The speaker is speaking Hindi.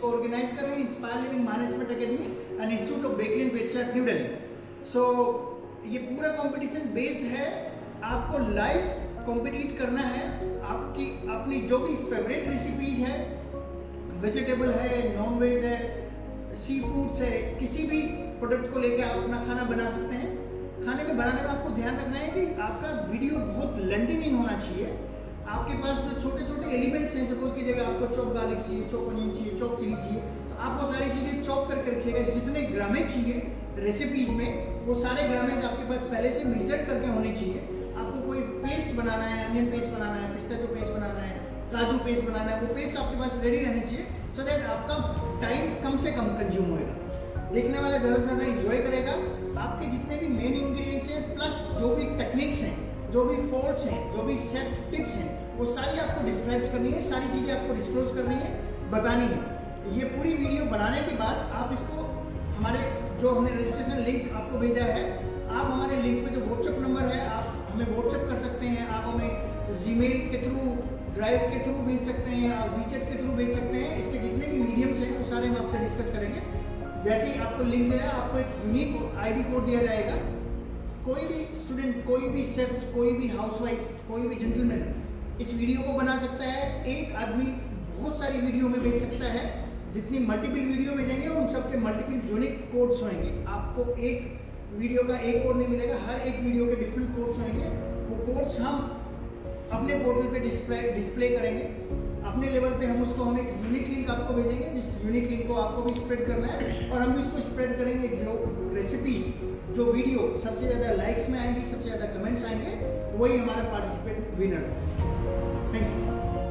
इसको ऑर्गेनाइज कर रहे हैं Inspire Living Management Academy and Institute of Bakery and Pastry at New Delhi. सो ये पूरा कंपटीशन बेस्ड है, आपको लाइव कॉम्पिटिट करना है। आपकी अपनी जो भी फेवरेट रेसिपीज है, वेजिटेबल है, नॉन वेज है, सी फूड्स है, किसी भी प्रोडक्ट को लेकर आप अपना खाना बना सकते हैं। खाने में बनाने में आपको ध्यान रखना है कि आपका वीडियो बहुत लेंथी नहीं होना चाहिए। आपके पास जो छोटे छोटे एलिमेंट्स हैं, सपोज कीजिएगा आपको चॉप गार्लिक चाहिए, चॉप अनियन चाहिए, चॉप चिली चाहिए, तो आप वो सारी चीजें चॉप करके रखिएगा। जितने ग्रामेज चाहिए रेसिपीज में, वो सारे ग्रामेज आपके पास पहले से मेजर करके होने चाहिए। आपको कोई पेस्ट बनाना है, अनियन पेस्ट बनाना है, पिस्ताचो पेस्ट बनाना है, काजू पेस्ट बनाना है, वो पेस्ट आपके पास रेडी रहनी चाहिए, सो दैट आपका टाइम कम से कम कंज्यूम होएगा, देखने वाला ज़्यादा से ज़्यादा इंजॉय करेगा। आपके जितने भी मेन इंग्रेडिएंट्स हैं प्लस जो भी टेक्निक्स हैं, जो भी फॉल्ट्स हैं, जो भी सेफ टिप्स हैं, वो सारी आपको डिस्क्राइब करनी है, सारी चीज़ें आपको डिस्क्लोज करनी है, बतानी है। ये पूरी वीडियो बनाने के बाद आप इसको हमारे जो हमने रजिस्ट्रेशन लिंक आपको भेजा है, आप हमारे लिंक पे जो व्हाट्सएप नंबर है, आप हमें व्हाट्सएप कर सकते हैं, आप हमें जीमेल के थ्रू, ड्राइव के थ्रू भेज सकते हैं, आप वीचेट के थ्रू भेज सकते हैं। इसके जितने भी मीडियम्स हैं वो सारे हम आपसे डिस्कस करेंगे। जैसे ही आपको लिंक दिया, आपको एक यूनिक आईडी कोड दिया जाएगा। कोई भी स्टूडेंट, कोई भी शेफ, कोई भी हाउसवाइफ, कोई भी जेंटलमैन इस वीडियो को बना सकता है। एक आदमी बहुत सारी वीडियो में भेज सकता है। जितनी मल्टीपल वीडियो भेजेंगे उन सबके मल्टीपल यूनिक कोड्स होंगे। आपको एक वीडियो का एक कोड नहीं मिलेगा, हर एक वीडियो के डिफरेंट कोड्स होंगे। वो कोड्स हम अपने पोर्टल पे डिस्प्ले करेंगे। अपने लेवल पे हम एक यूनिक लिंक आपको भेजेंगे, जिस यूनिक लिंक को आपको भी स्प्रेड करना है, और हम भी इसको स्प्रेड करेंगे। जो रेसिपीज, जो वीडियो सबसे ज़्यादा लाइक्स में आएंगी, सबसे ज़्यादा कमेंट्स आएंगे, वही हमारा पार्टिसिपेंट विनर है। Thank you.